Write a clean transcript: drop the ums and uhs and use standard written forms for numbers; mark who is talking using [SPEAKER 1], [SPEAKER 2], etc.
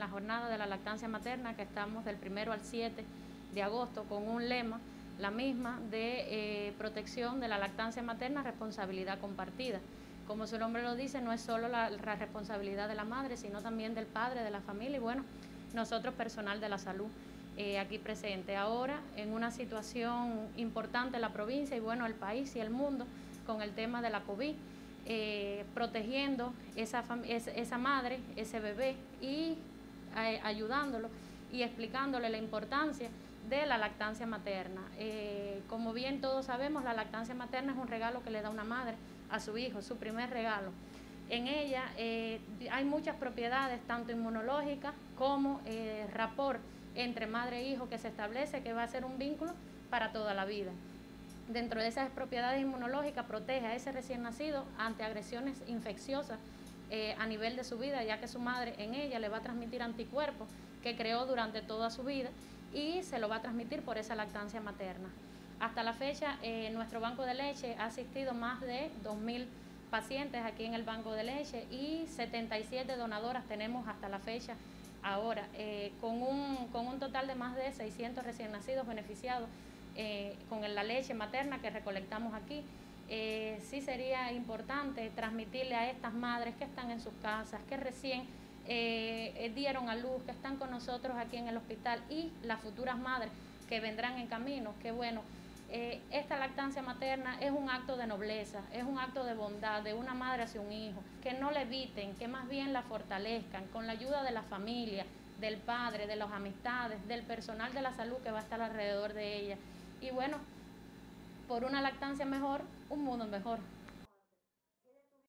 [SPEAKER 1] la jornada de la lactancia materna, que estamos del 1 al 7 de agosto con un lema, la misma, de protección de la lactancia materna, responsabilidad compartida. Como su nombre lo dice, no es solo la responsabilidad de la madre, sino también del padre, de la familia y bueno, nosotros personal de la salud aquí presente. Ahora en una situación importante en la provincia y bueno, el país y el mundo con el tema de la COVID, protegiendo esa madre, ese bebé y ayudándolo y explicándole la importancia de la lactancia materna. Como bien todos sabemos, la lactancia materna es un regalo que le da una madre a su hijo, su primer regalo. En ella hay muchas propiedades, tanto inmunológicas como rapport entre madre e hijo que se establece, que va a ser un vínculo para toda la vida. Dentro de esas propiedades inmunológicas, protege a ese recién nacido ante agresiones infecciosas a nivel de su vida, ya que su madre en ella le va a transmitir anticuerpos que creó durante toda su vida y se lo va a transmitir por esa lactancia materna. Hasta la fecha, nuestro banco de leche ha asistido más de 2.000 pacientes aquí en el banco de leche y 77 donadoras tenemos hasta la fecha ahora, con un total de más de 600 recién nacidos beneficiados con la leche materna que recolectamos aquí. Sí sería importante transmitirle a estas madres que están en sus casas, que recién dieron a luz, que están con nosotros aquí en el hospital y las futuras madres que vendrán en camino, que bueno, esta lactancia materna es un acto de nobleza, es un acto de bondad de una madre hacia un hijo, que no la eviten, que más bien la fortalezcan con la ayuda de la familia, del padre, de las amistades, del personal de la salud que va a estar alrededor de ella. Y bueno, por una lactancia mejor, un mundo mejor.